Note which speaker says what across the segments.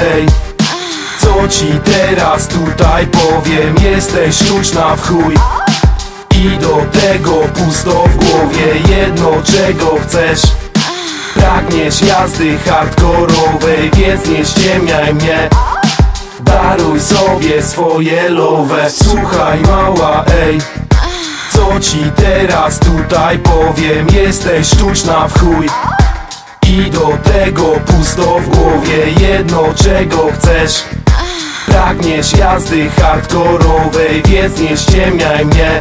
Speaker 1: ej. Co ci teraz tutaj powiem? Jesteś sztuczna w chuj i do tego pusto w głowie. Jedno czego chcesz, pragniesz jazdy hardkorowej, więc nie ściemniaj mnie. Daruj sobie swoje love. Słuchaj mała, ej. Co ci teraz tutaj powiem? Jesteś sztuczna w chuj i do tego pusto w głowie. Jedno czego chcesz, pragniesz jazdy hardkorowej, więc nie ściemniaj mnie.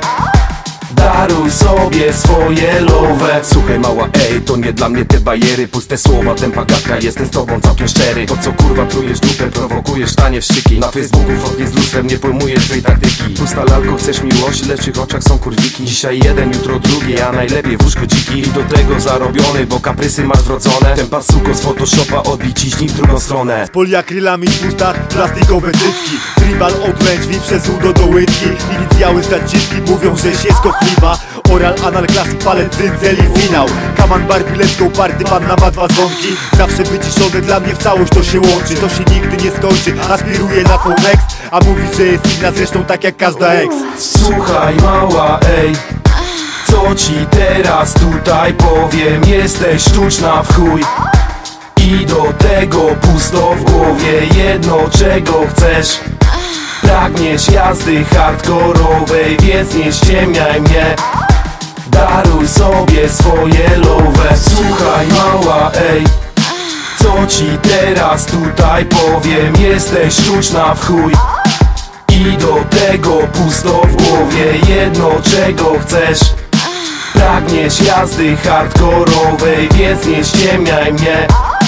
Speaker 1: Daruj sobie swoje love.
Speaker 2: Słuchaj mała, ej, to nie dla mnie te bajery, puste słowa, tempa gadka, jestem z tobą całkiem szczery. To co kurwa trujesz dupę, prowokujesz tanie wścieki. Na Facebooku fotki z lustrem, nie pojmujesz tej taktyki. Pusta lalko, chcesz miłości, lecz w ich oczach są kurwiki. Dzisiaj jeden, jutro drugi, a najlepiej w łóżko dziki. I do tego zarobiony, bo kaprysy masz wrodzone. Tempa suko z Photoshopa, odbij ciśnij w drugą stronę.
Speaker 3: Z poliakrylami w ustach, plastikowe cycki. Tribal od ręczwi przez udo do łydki. Inicjały stacinki mówią, że się skochliwa. Oral, anal, klasik, palet, cyncel i finał. Kaman, bar, bilecką, party, panna ma dwa dzwonki. Zawsze wyciszone, dla mnie w całość to się łączy. To się nigdy nie skończy, aspiruje na twą next. A mówi, że jest inna, zresztą tak jak każda ex.
Speaker 1: Słuchaj mała, ej. Co ci teraz tutaj powiem? Jesteś sztuczna w chuj i do tego pusto w głowie. Jedno czego chcesz, pragniesz jazdy hardkorowej, więc nie ściemniaj mnie. Daruj sobie swoje love. Słuchaj mała, ej. Co ci teraz tutaj powiem? Jesteś sztuczna w chuj i do tego pusto w głowie. Jedno czego chcesz, pragniesz jazdy hardkorowej, więc nie ściemniaj mnie.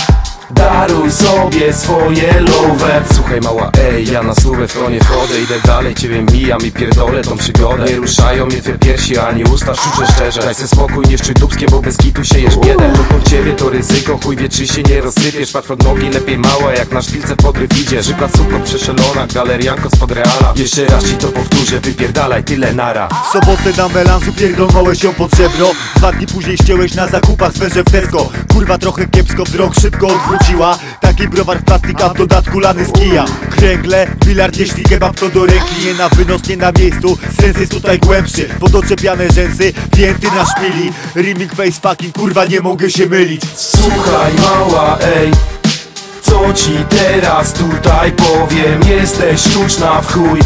Speaker 1: Daruj sobie swoje love.
Speaker 2: Słuchaj mała, ej, ja na słówę w to nie wchodzę. Idę dalej, ciebie mijam i pierdolę tą przygodę. Nie ruszają mnie twoje piersi, ani usta, szczuczę szczerze. Daj se spokój, nie szczyt dubskie, bo bez kitu siejesz biedę. Pod ciebie to ryzyko, chuj wie czy się nie rozsypiesz. Patrz pod nogi, lepiej mała, jak na szpilce w podryw idzie. Przykład suko przeszerzona, galerianko spod reala. Jeszcze raz ci to powtórzę, wypierdalaj, tyle nara.
Speaker 3: W sobotę na melanżu pierdolnąłeś się pod żebro. 2 dni później ścięłeś na zakupach w sferze w Tesco. Kurwa trochę kiepsko, wzrok szybko odwróciła. Taki browar w plastika, w dodatku lany z kija. Kręgle, bilard, jeśli kebab to do ręki. Nie na wynos, nie na miejscu, sens jest tutaj głębszy. Podoczepiane rzęsy, pięty na szpili. Rimming face fucking, kurwa nie mogę się mylić.
Speaker 1: Słuchaj mała, ej. Co ci teraz tutaj powiem? Jesteś sztuczna w chuj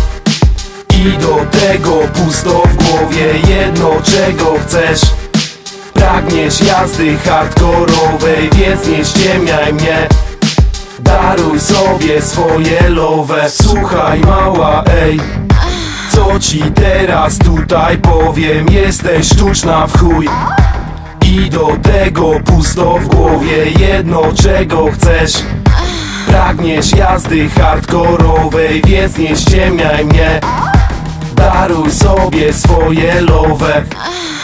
Speaker 1: i do tego pusto w głowie. Jedno czego chcesz, pragniesz jazdy hardkorowej, więc nie ściemniaj mnie. Daruj sobie swoje love. Słuchaj mała, ej. Co ci teraz tutaj powiem? Jesteś sztuczna w chuj i do tego pusto w głowie. Jedno czego chcesz, pragniesz jazdy hardkorowej, więc nie ściemniaj mnie. Daruj sobie swoje love.